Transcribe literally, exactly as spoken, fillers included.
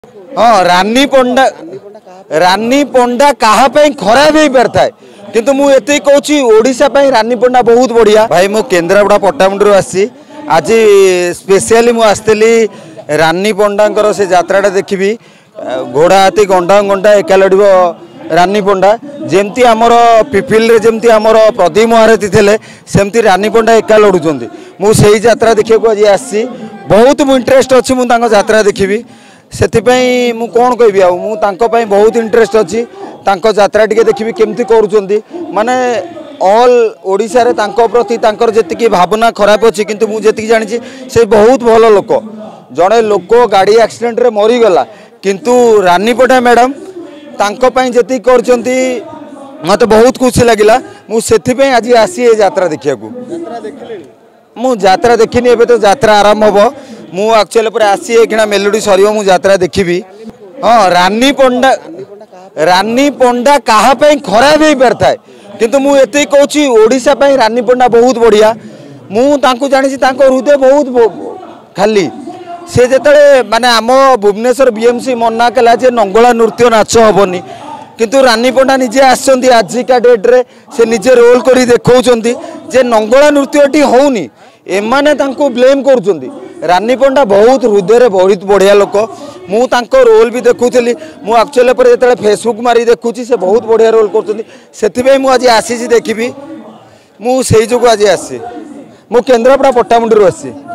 हाँ रानी पंडा रानी पंडा कहा खराब हो पार था किंतु मु एते कहूँ ओडिशा पई रानी पंडा बहुत बढ़िया। भाई मु केन्द्रापड़ा पट्टामुंडी आसी आज स्पेशली मु आसली रानी पंडा से यात्राटा देखी घोड़ा हाथी गंडा गंडा एका लड़ रानी पंडा जमती आमर पिपिल जमती आमर प्रदीप महारथी थे सेमती रानी पंडा एका लड़ुंट मुझे यात्रा देखा आज आसी बहुत मु इंटरेस्ट अच्छी मुझे यात्रा देखी से मु कौन कहि मुझे बहुत इंटरेस्ट अच्छी यात्रा टी देखी केमती करुँच माने ऑल ओडिशा रे तांको प्रति तांकर जेतिकी भावना खराब अच्छी किंतु मु जेतिकी जानी से बहुत भल लोक जड़े लोक गाड़ी एक्सीडेंट रे मरीगला किंतु रानी पंडा मैडम तांको पई जेतिकी करचंती मते बहुत खुशी लगिला मु सेथि पई आज आसी ए यात्रा देखिया को यात्रा देखिले मु यात्रा देखिनी एबे तो यात्रा आरंभ होबो मु एक्चुअली पर आसी एखिना मेलोडी सरियो मु यात्रा देखिबी। हां रानी पंडा रानी पंडा कहा पई खराब हो पार था किंतु मु एते कहूँ ओडिशा पई रानी पंडा बहुत बढ़िया मु तांको जानि तांको हृदय बहुत खाली से जेतले माने आम भुवनेश्वर बीएमसी मना कला जे नंगला नृत्य नाच हेनी किंतु रानी पंडा निजे आसछंती आजिका डेट रे से निजे रोल करी देखौछंती जे नंगला नृत्यटी होउनी एमाने तांको ब्लेम करूछंती। रानी पंडा बहुत हृदय बहुत बढ़िया लोक मु तांको रोल भी देखुली मु एक्चुअली पर जेतले फेसबुक मारी देखुची से बहुत बढ़िया रोल करछंती सेथिबे मु आज आसी देखिबी मु सेही जोगु आज आसी मु केन्द्रापड़ा पट्टामुंडी आसी।